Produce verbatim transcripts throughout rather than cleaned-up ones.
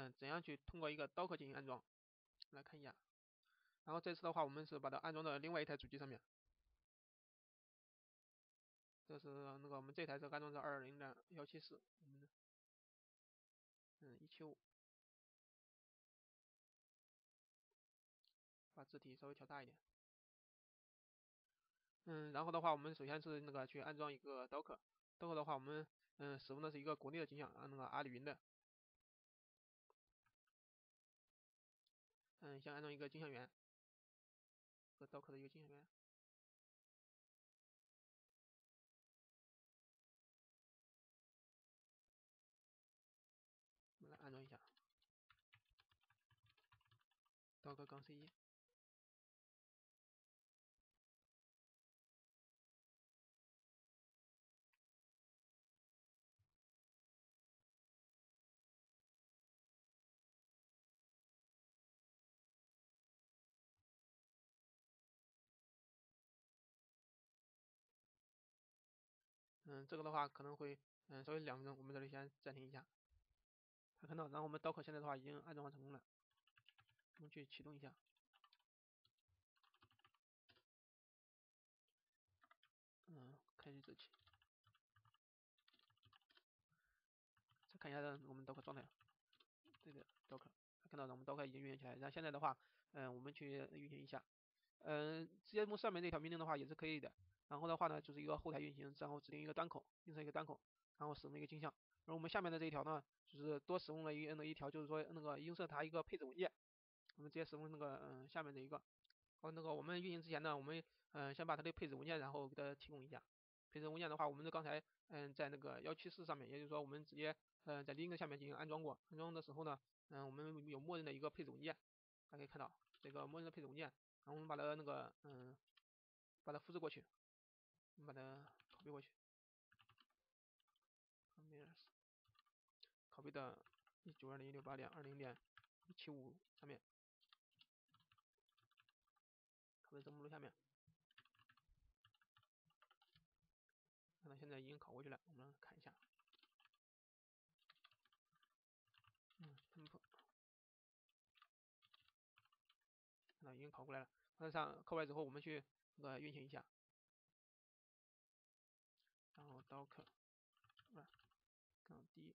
嗯、呃、怎样去通过一个 Docker 进行安装，来看一下。然后这次的话，我们是把它安装到另外一台主机上面。这是那个我们这台是安装在二零点幺七四，我们的嗯一七五，把字体稍微调大一点。嗯，然后的话，我们首先是那个去安装一个 Docker，Docker 的话，我们嗯使用的是一个国内的镜像，啊那个阿里云的。嗯，先安装一个镜像源和 Docker 的一个镜像源。我们来安装一下 Docker 杠 C 一。嗯，这个的话可能会嗯稍微两分钟，我们这里先暂停一下。他看到，然后我们 Docker 现在的话已经安装完成功了，我们去启动一下。嗯，开启日期。再看一下我们 Docker 状态，这个 Docker， 看到我们 Docker 已经运行起来。然后现在的话，嗯，我们去运行一下。嗯，直接用上面这条命令的话也是可以的。然后的话呢，就是一个后台运行，然后指定一个端口，映射一个端口，然后使用一个镜像。而我们下面的这一条呢，就是多使用了一那一条，就是说那个映射它一个配置文件。我们直接使用那个嗯下面的一个。哦，那个我们运行之前呢，我们嗯先把它的配置文件然后给它提供一下。配置文件的话，我们刚才嗯在那个幺七四上面，也就是说我们直接嗯在 Linux 下面进行安装过。安装的时候呢，嗯我们有默认的一个配置文件，大家可以看到这个默认的配置文件。然后我们把它那个嗯把它复制过去，我们把它 copy 过去 ，copy 到一九二零一六八点二零点一七五上面，copy 到目录下面。那现在已经拷过去了，我们看一下。嗯 temp 那已经拷过来了。那上拷过来之后，我们去那个运行一下。然后 docker 杠 d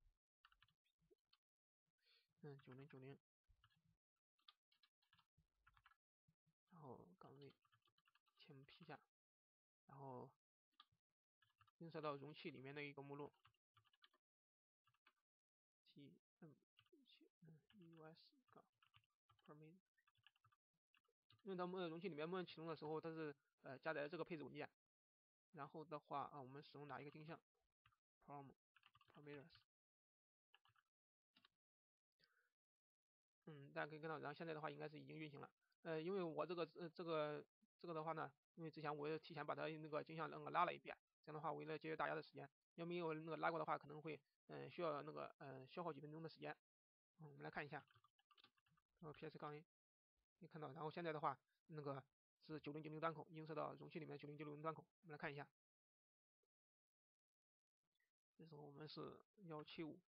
嗯九零九零，然后杠 z 前批下，然后映射到容器里面的一个目录 t m 嗯 us 杠 permit。因为到默认容器里面默认启动的时候，它是呃加载了这个配置文件。然后的话啊，我们使用哪一个镜像 ？prom parameters。嗯，大家可以看到，然后现在的话应该是已经运行了。呃，因为我这个呃这个这个的话呢，因为之前我也提前把它那个镜像那个拉了一遍，这样的话为了节约大家的时间，要没有那个拉过的话，可能会嗯、呃、需要那个嗯、呃、消耗几分钟的时间。嗯，我们来看一下，然后 ps 杠 a 可以看到，然后现在的话那个是九零九零端口映射到容器里面九零九零端口，我们来看一下。这时候我们是幺七五，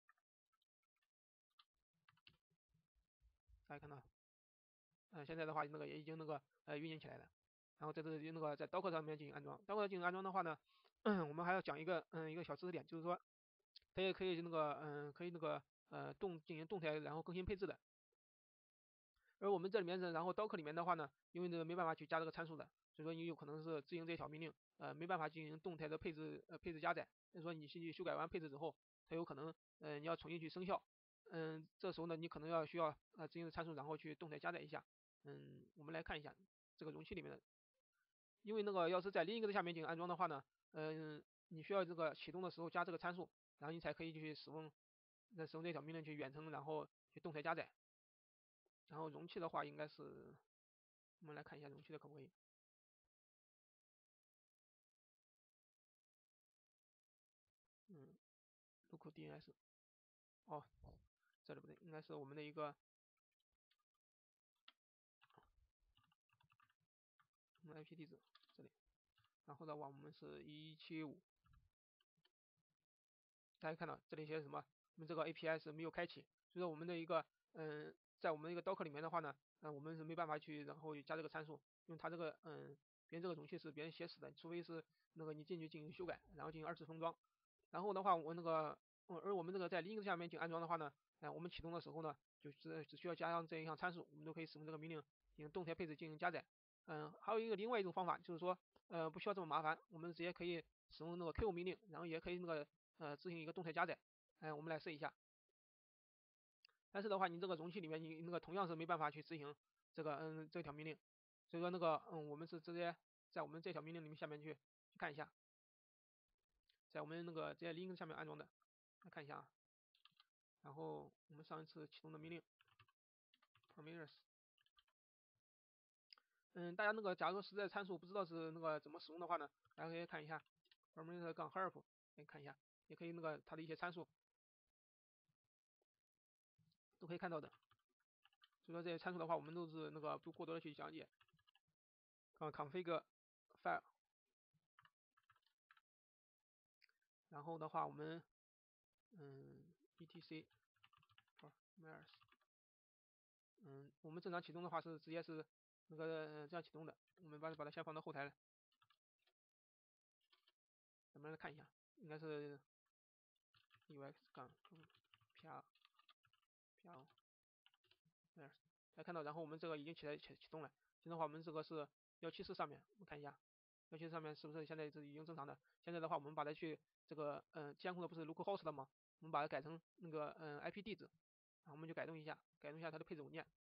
大家看到，嗯、呃，现在的话那个也已经那个呃运行起来了。然后这是那个在 Docker 上面进行安装。Docker 进行安装的话呢，我们还要讲一个嗯一个小知识点，就是说它也可以那个嗯可以那个呃动进行动态然后更新配置的。而我们这里面是然后 Docker 里面的话呢，因为这个没办法去加这个参数的，所以说你有可能是执行这条命令呃没办法进行动态的配置呃配置加载。所以说你去修改完配置之后，它有可能嗯、呃、你要重新去生效。嗯，这时候呢你可能要需要呃执行参数然后去动态加载一下。嗯，我们来看一下这个容器里面的。因为那个要是在另一个下面进行安装的话呢，嗯，你需要这个启动的时候加这个参数，然后你才可以去使用，那使用这条命令去远程，然后去动态加载。然后容器的话应该是，我们来看一下容器的可不可以。嗯 ，local D N S， 哦，这里不对，应该是我们的一个，我们 I P 地址这里。然后的话我们是一七五。大家看到这里写什么？我们这个 A P I 是没有开启， 所以说我们的一个嗯，在我们一个 Docker 里面的话呢，嗯，我们是没办法去然后加这个参数，因为它这个嗯，别人这个容器是别人写死的，除非是那个你进去进行修改，然后进行二次封装。然后的话，我那个，嗯，而我们这个在 Linux 下面进行安装的话呢，哎，我们启动的时候呢，就是只需要加上这一项参数，我们都可以使用这个命令进行动态配置进行加载。嗯，还有一个另外一种方法就是说，呃，不需要这么麻烦，我们直接可以使用那个 Q 命令，然后也可以那个呃执行一个动态加载。哎，我们来试一下。但是的话，你这个容器里面你那个同样是没办法去执行这个嗯这条命令，所以说那个嗯我们是直接在我们这条命令里面下面去去看一下，在我们那个直接 Linux 下面安装的，来看一下啊。然后我们上一次启动的命令 Prometheus，嗯，大家那个假如说实在参数不知道是那个怎么使用的话呢，大家可以看一下 Prometheus 杠 help，可以看一下，也可以那个它的一些参数都可以看到的。所以说这些参数的话，我们都是那个不过多的去讲解。啊 config file，然后的话我们嗯 etc Prometheus，嗯，我们正常启动的话是直接是那个这样启动的，我们把把它先放到后台来，咱们来看一下，应该是 ux 杠 pl pl，来看到，然后我们这个已经起来启启动了。现在的话，我们这个是幺七四上面，我们看一下，幺七四上面是不是现在是已经正常的？现在的话，我们把它去这个嗯监控的不是 localhost 的吗？我们把它改成那个嗯 I P 地址，然后我们就改动一下，改动一下它的配置文件，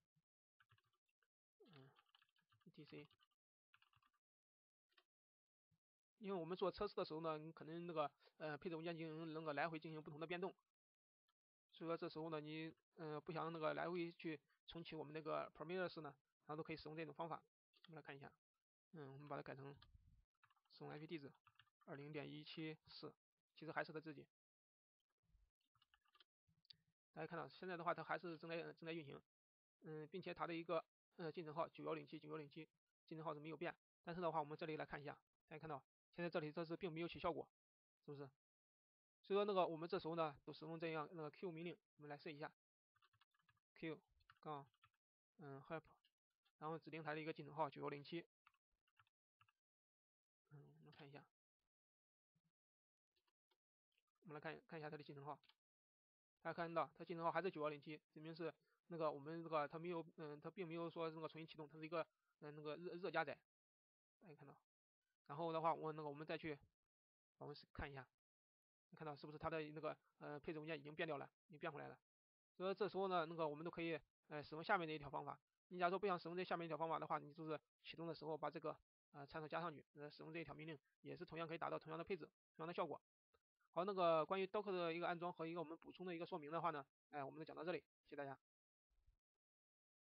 嗯 etc。因为我们做测试的时候呢，你可能那个呃配置文件进行那个来回进行不同的变动，所以说这时候呢，你嗯、呃、不想那个来回去重启我们那个 Prometheus 呢，然后都可以使用这种方法。我们来看一下，嗯，我们把它改成使用 I P 地址二零点一七四，其实还是它自己。大家看到现在的话，它还是正在正在运行，嗯，并且它的一个呃进程号九幺零七九幺零七进程号是没有变。但是的话，我们这里来看一下，大家看到现在这里这是并没有起效果，是不是？所以说那个我们这时候呢，就使用这样那个 Q 命令，我们来试一下 Q 杠嗯 help，然后指定它的一个进程号九幺零七，嗯，我们看一下，我们来看看一下它的进程号，大家看到它进程号还是九幺零七，证明是那个我们这个它没有嗯它并没有说那个重新启动，它是一个嗯那个热热加载，大家看到，然后的话我那个我们再去我们看一下，看到是不是它的那个呃配置文件已经变掉了，已经变回来了。所以这时候呢，那个我们都可以呃使用下面的一条方法。你假如说不想使用这下面一条方法的话，你就是启动的时候把这个呃参数加上去，呃使用这一条命令，也是同样可以达到同样的配置、同样的效果。好，那个关于 Docker 的一个安装和一个我们补充的一个说明的话呢，哎，我们就讲到这里，谢谢大家。